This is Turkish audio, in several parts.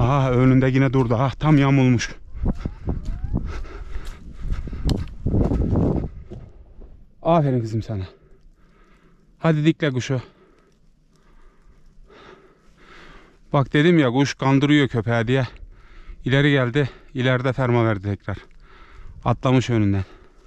Aha önünde yine durdu. Ah tam yamulmuş. Aferin kızım sana. Hadi dikle kuşu. Bak dedim ya, kuş kandırıyor köpeğe diye. İleri geldi. İleride ferma verdi tekrar. Atlamış önünden.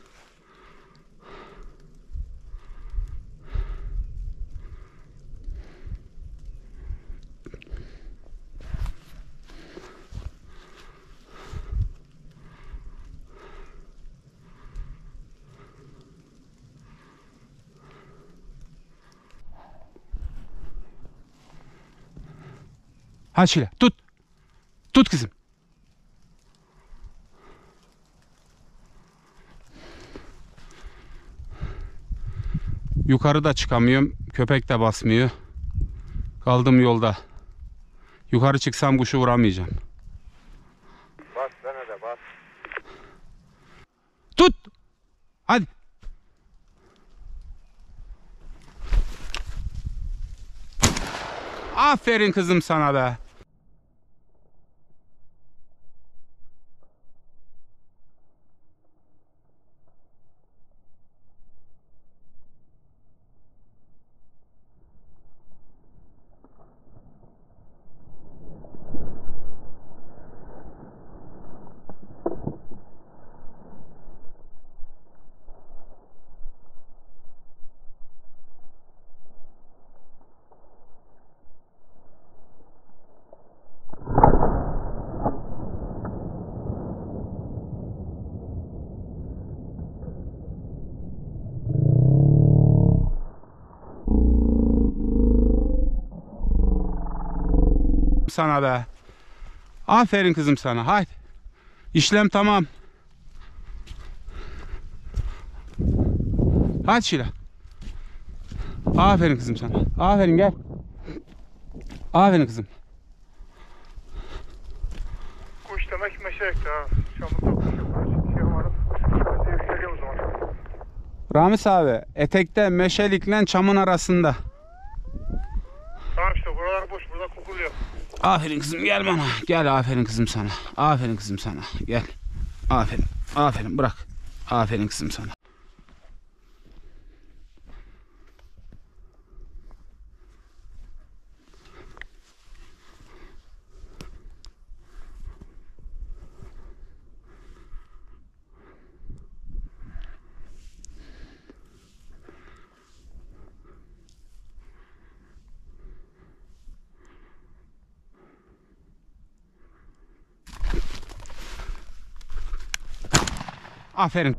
Hadi Şile tut. Tut kızım. Yukarıda çıkamıyorum. Köpek de basmıyor. Kaldım yolda. Yukarı çıksam kuşu vuramayacağım. Bas sana da bas. Tut. Hadi. Aferin kızım sana be. Sana be. Aferin kızım sana. Haydi. İşlem tamam. Hadi Şila. Aferin kızım sana. Aferin gel. Aferin kızım. Kuş demek meşekti ha. Çamurda kuş yapar. Şey umarım. Sevişelim o zaman. Ramiz abi, etekte meşelikle çamın arasında. Tamam işte buralar boş. Burada kokuluyor. Aferin kızım gel bana. Gel aferin kızım sana. Aferin kızım sana. Gel. Aferin. Aferin bırak. Aferin kızım sana. Aferin.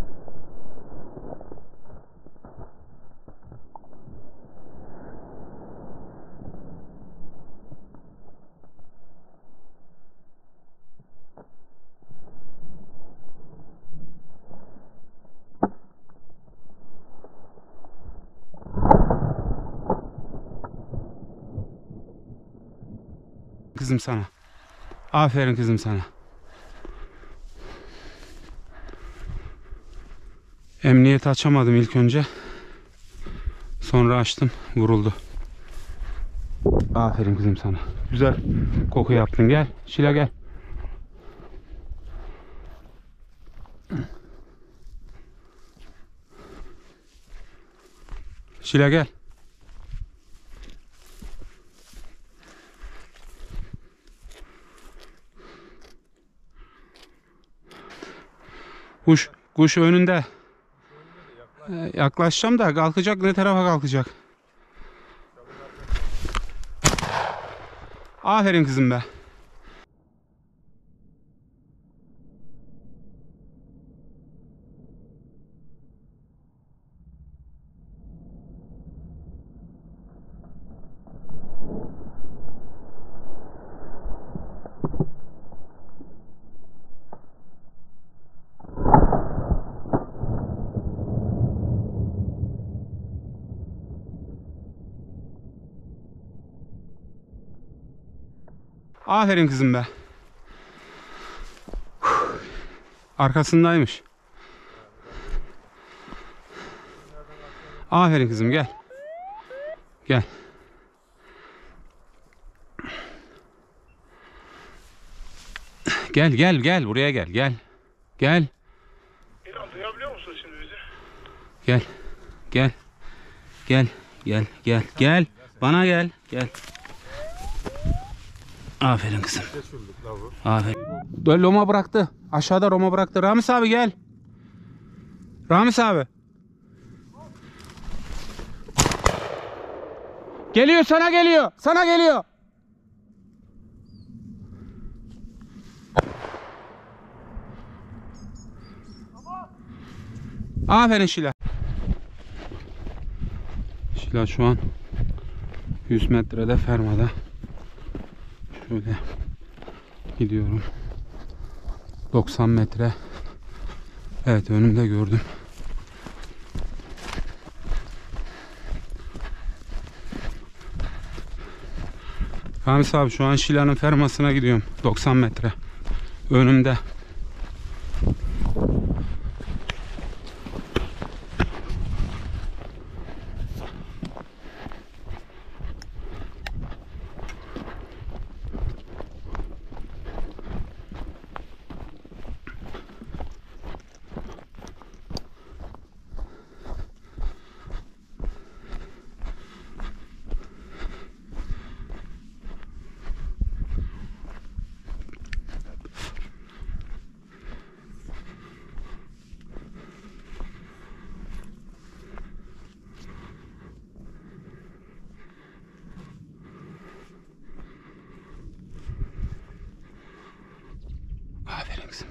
Kızım sana. Aferin kızım sana. Emniyet açamadım ilk önce. Sonra açtım. Vuruldu. Aferin kızım sana. Güzel koku yaptın. Gel. Şila gel. Şila gel. Kuş önünde. Yaklaşacağım da kalkacak, ne tarafa kalkacak? Aferin kızım be. Aferin kızım be. Arkasındaymış. Aferin kızım gel. Gel. Gel gel gel buraya gel gel. Gel. İlhan duyabiliyor musun şimdi bizi? Gel. Gel. Gel. Gel. Gel. Gel. Bana gel. Gel. Aferin kızım. Aferin. Roma bıraktı. Aşağıda Roma bıraktı. Ramiz abi gel. Ramiz abi. Geliyor, sana geliyor. Sana geliyor. Aferin Şila. Şila şu an 100 metrede fermada. Şöyle gidiyorum. 90 metre. Evet, önümde gördüm. Ramiz abi şu an Şila'nın fermasına gidiyorum. 90 metre. Önümde. Aferin kızım.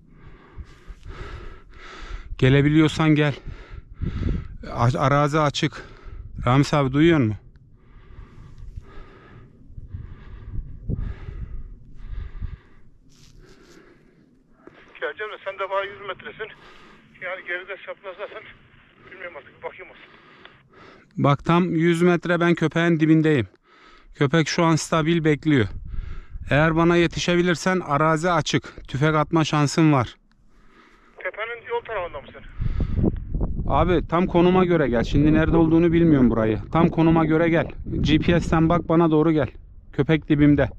Gelebiliyorsan gel. Arazi açık. Ramiz abi duyuyor musun? Geleceğim de sen de bana 100 metresin. Yani geride çaprazlasın. Bilmiyorum artık, bir bakayım olsun. Bak tam 100 metre ben köpeğin dibindeyim. Köpek şu an stabil bekliyor. Eğer bana yetişebilirsen arazi açık. Tüfek atma şansın var. Tepenin yol tarafında mısın? Abi tam konuma göre gel. Şimdi nerede olduğunu bilmiyorum burayı. Tam konuma göre gel. GPS'ten bak, bana doğru gel. Köpek dibimde.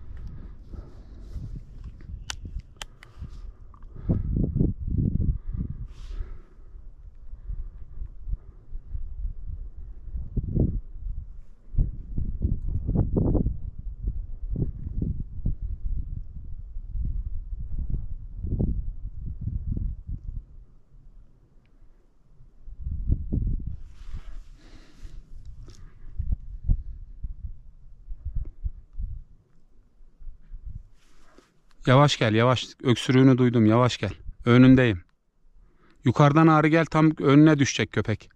Yavaş gel, yavaş. Öksürüğünü duydum. Yavaş gel. Önündeyim. Yukarıdan ağrı gel, tam önüne düşecek köpek.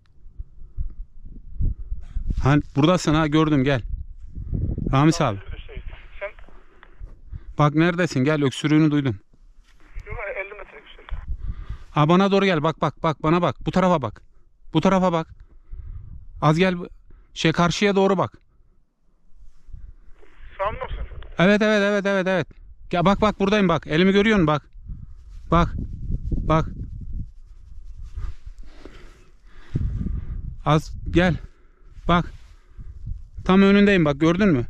Ha, buradasın ha, gördüm, gel. Ramiz abi. Sen Bak neredesin, gel, öksürüğünü duydum. yok 50 metre yüksek. Ha, bana doğru gel, bak bak bak, bana bak. Bu tarafa bak. Bu tarafa bak. Az gel, karşıya doğru bak. Sağımda mısın? Evet evet evet evet evet. Gel, bak bak buradayım, bak. Elimi görüyor musun, bak. Bak. Bak. Az gel. Bak. Tam önündeyim, bak, gördün mü?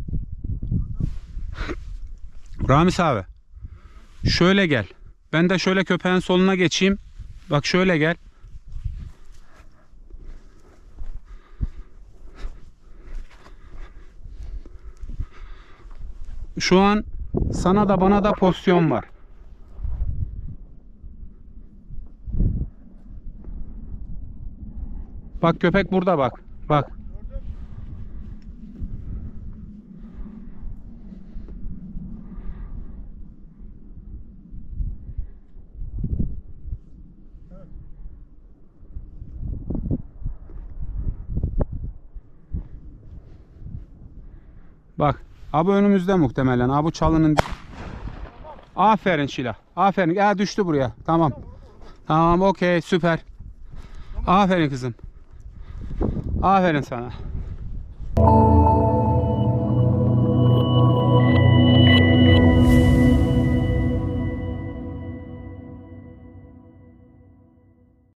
Ramiz abi. Şöyle gel. Ben de şöyle köpeğin soluna geçeyim. Bak şöyle gel. Şu an sana da bana da pozisyon var. Bak köpek burada, bak. Bak. Bak. Abi önümüzde muhtemelen. Abi çalının. Aferin Şila. Aferin. Ya düştü buraya. Tamam. Tamam, okey, süper. Aferin kızım. Aferin sana.